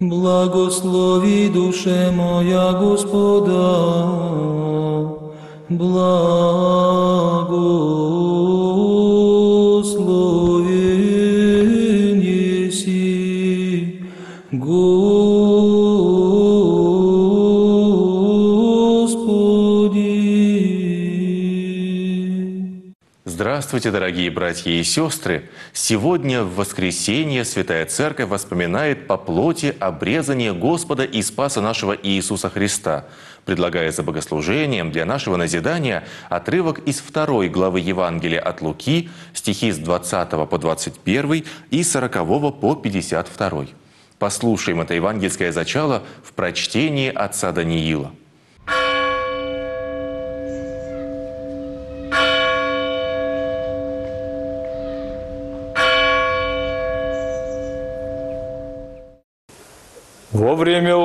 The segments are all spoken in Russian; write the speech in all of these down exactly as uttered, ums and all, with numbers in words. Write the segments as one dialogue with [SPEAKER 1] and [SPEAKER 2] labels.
[SPEAKER 1] Благослови, душе моя, Господа, благословен еси, Господи.
[SPEAKER 2] Здравствуйте, дорогие братья и сестры! Сегодня, в воскресенье, Святая Церковь воспоминает по плоти обрезание Господа и Спаса нашего Иисуса Христа, предлагая за богослужением для нашего назидания отрывок из второй главы Евангелия от Луки, стихи с двадцатого по двадцать первый и сорокового по пятьдесят второй. Послушаем это евангельское зачало в прочтении отца Даниила.
[SPEAKER 3] Во время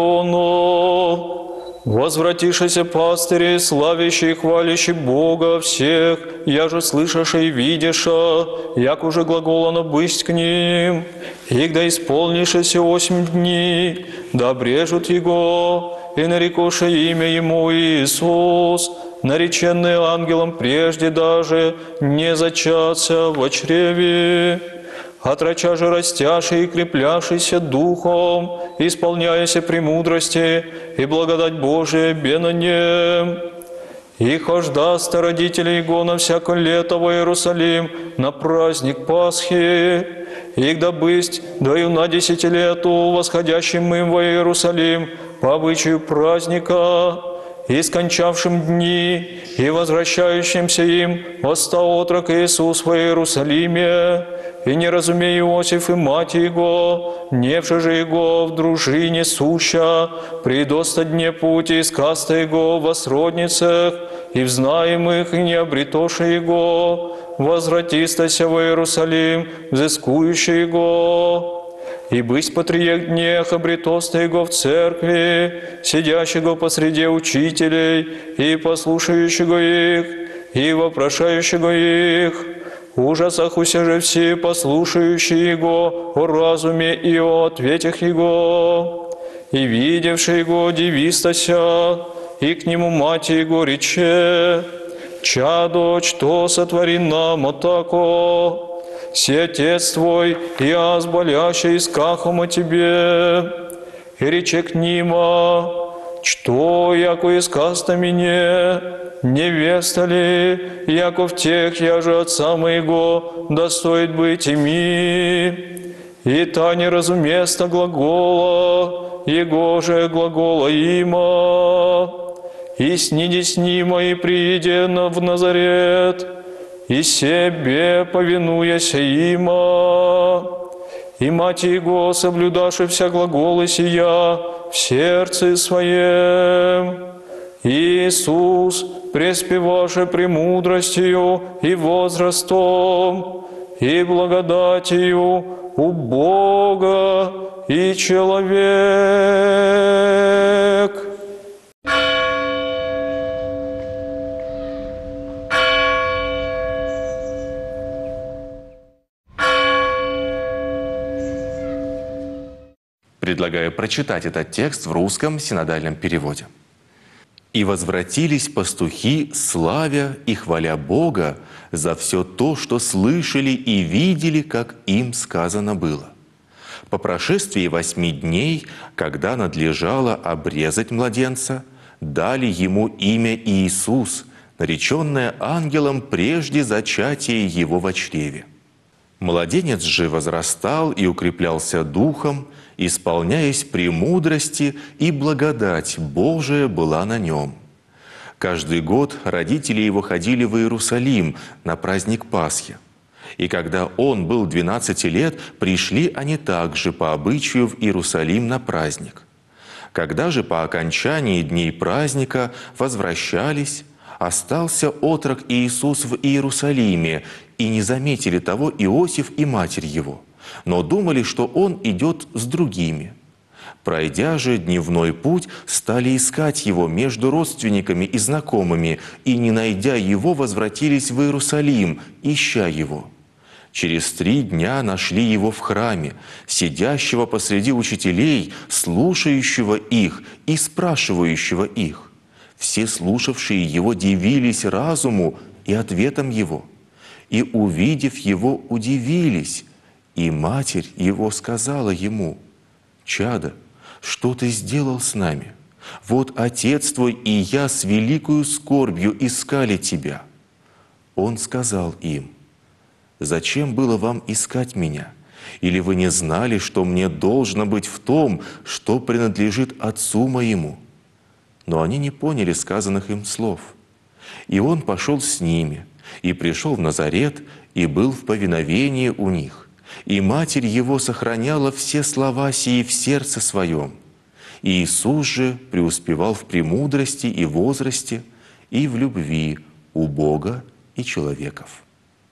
[SPEAKER 3] оно, возвратившийся пастыри, славящий и хвалящий Бога всех, я же слышаша и видяша, як уже глаголано бысть к ним, и когда исполнившися восемь дней, да обрежут его, и нарекоша имя ему Иисус, нареченный ангелом прежде даже не зачаться во чреве. Отрача же растяший и крепляшийся духом, исполняяся премудрости и благодать Божия бе на нем. И хождаста родители его на всяко лето во Иерусалим на праздник Пасхи, и когда бысть даю на десятилету восходящим им во Иерусалим по обычаю праздника, и скончавшим дни, и возвращающимся им оста отрок Иисус во Иерусалиме, и не разумей Иосиф и мать его, невше же его в дружине суща, придоста дне пути искаста его во сродницах, и в знаемых, и не обретоша его, возвратистася во Иерусалим, взыскующий его. И бысть по трех днях обретоста его в церкви, сидящего посреди учителей, и послушающего их, и вопрошающего их. Ужасахуся же все послушающие его о разуме и о ответах его. И видевший его дивистася, и к нему мать его рече: «Чадо, что сотвори нам отако? Си отец твой, я с болящей искахом о тебе». И рече к нима: «Что, яко искаста мне? Невеста ли, яко в тех я же отца моего достоит быть ими?» И та не разуместа глагола, его же глагола има. И сниди с нима, и прииде в Назарет, и себе повинуяся има. И мать его, соблюдаши вся глаголы сия в сердце своем. Иисус, преспеваше премудростью и возрастом, и благодатью у Бога и человек.
[SPEAKER 2] Предлагаю прочитать этот текст в русском синодальном переводе. «И возвратились пастухи, славя и хваля Бога за все то, что слышали и видели, как им сказано было. По прошествии восьми дней, когда надлежало обрезать младенца, дали ему имя Иисус, нареченное ангелом прежде зачатия его во чреве. Младенец же возрастал и укреплялся духом, исполняясь премудрости, и благодать Божия была на нем. Каждый год родители его ходили в Иерусалим на праздник Пасхи. И когда он был двенадцати лет, пришли они также по обычаю в Иерусалим на праздник. Когда же по окончании дней праздника возвращались, остался отрок Иисус в Иерусалиме, и не заметили того Иосиф и матерь его, но думали, что он идет с другими. Пройдя же дневной путь, стали искать его между родственниками и знакомыми, и, не найдя его, возвратились в Иерусалим, ища его. Через три дня нашли его в храме, сидящего посреди учителей, слушающего их и спрашивающего их. Все слушавшие его дивились разуму и ответам его, и, увидев его, удивились. И матерь его сказала ему: «Чадо, что ты сделал с нами? Вот отец твой и я с великою скорбью искали тебя». Он сказал им: «Зачем было вам искать меня? Или вы не знали, что мне должно быть в том, что принадлежит отцу моему?» Но они не поняли сказанных им слов. И он пошел с ними, и пришел в Назарет, и был в повиновении у них. И матерь его сохраняла все слова сии в сердце своем. И Иисус же преуспевал в премудрости и возрасте, и в любви у Бога и человеков.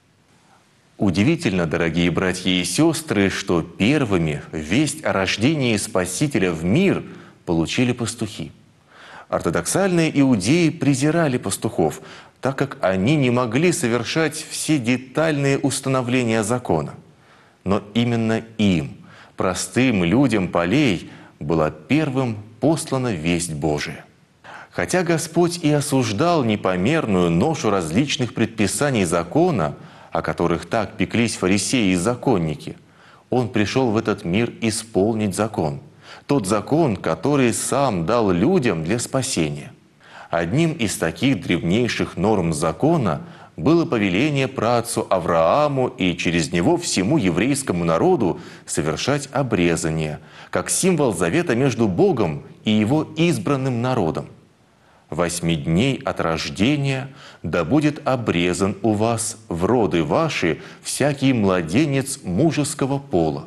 [SPEAKER 2] Удивительно, дорогие братья и сестры, что первыми весть о рождении Спасителя в мир получили пастухи. Ортодоксальные иудеи презирали пастухов, так как они не могли совершать все детальные установления закона. Но именно им, простым людям полей, была первым послана весть Божия. Хотя Господь и осуждал непомерную ношу различных предписаний закона, о которых так пеклись фарисеи и законники, Он пришел в этот мир исполнить закон. Тот закон, который Сам дал людям для спасения. Одним из таких древнейших норм закона было повеление праотцу Аврааму и через него всему еврейскому народу совершать обрезание, как символ завета между Богом и Его избранным народом. «Восьми дней от рождения да будет обрезан у вас в роды ваши всякий младенец мужеского пола,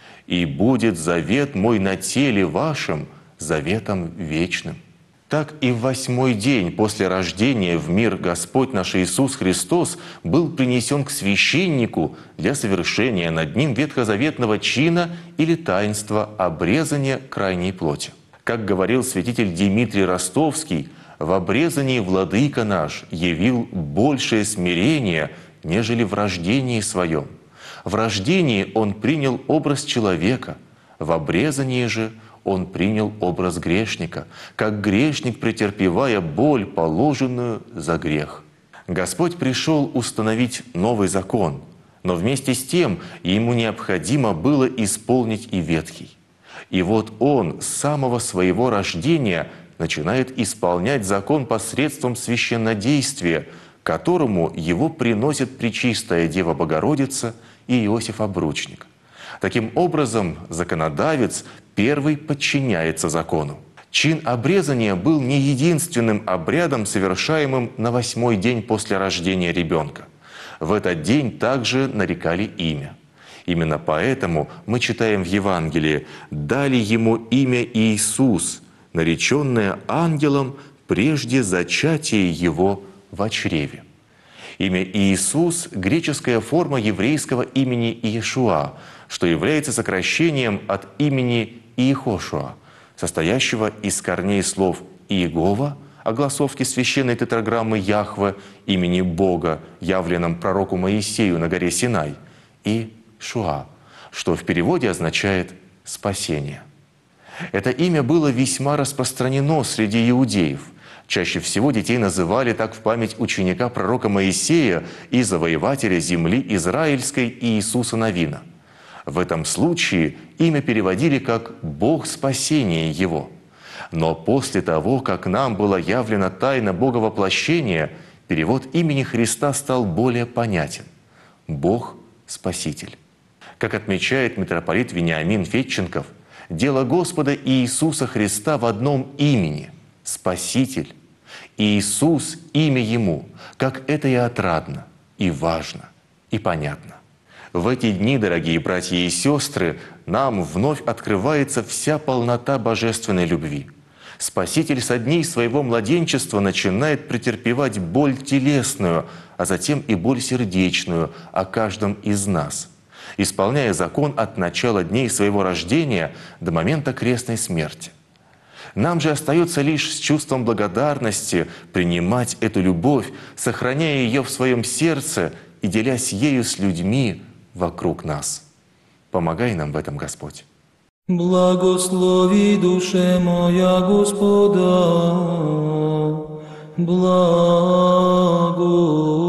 [SPEAKER 2] и будет завет мой на теле вашем заветом вечным». Так и в восьмой день после рождения в мир Господь наш Иисус Христос был принесен к священнику для совершения над ним ветхозаветного чина или таинства обрезания крайней плоти. Как говорил святитель Дмитрий Ростовский, в обрезании Владыка наш явил большее смирение, нежели в рождении Своем. В рождении Он принял образ человека, в обрезании же Он принял образ грешника, как грешник, претерпевая боль, положенную за грех. Господь пришел установить новый закон, но вместе с тем Ему необходимо было исполнить и ветхий. И вот Он с самого своего рождения начинает исполнять закон посредством священнодействия, которому его приносит Пречистая Дева Богородица и Иосиф Обручник. Таким образом, законодавец первый подчиняется закону. Чин обрезания был не единственным обрядом, совершаемым на восьмой день после рождения ребенка. В этот день также нарекали имя. Именно поэтому мы читаем в Евангелии: «Дали ему имя Иисус, нареченное ангелом прежде зачатия его во чреве». Имя Иисус – греческая форма еврейского имени Иешуа, что является сокращением от имени Иехошуа, состоящего из корней слов «Иегова», огласовки священной тетраграммы Яхве, имени Бога, явленном пророку Моисею на горе Синай, и «Шуа», что в переводе означает «спасение». Это имя было весьма распространено среди иудеев. Чаще всего детей называли так в память ученика пророка Моисея и завоевателя земли израильской Иисуса Навина. В этом случае имя переводили как «Бог спасения его». Но после того, как нам была явлена тайна Боговоплощения, перевод имени Христа стал более понятен – «Бог Спаситель». Как отмечает митрополит Вениамин Федченков, дело Господа Иисуса Христа в одном имени – Спаситель. Иисус – имя Ему, как это и отрадно, и важно, и понятно. В эти дни, дорогие братья и сестры, нам вновь открывается вся полнота божественной любви. Спаситель со дней своего младенчества начинает претерпевать боль телесную, а затем и боль сердечную о каждом из нас, исполняя закон от начала дней своего рождения до момента крестной смерти. Нам же остается лишь с чувством благодарности принимать эту любовь, сохраняя ее в своем сердце и делясь ею с людьми, вокруг нас. Помогай нам в этом, Господь.
[SPEAKER 1] Благослови душе моя Господа, благо.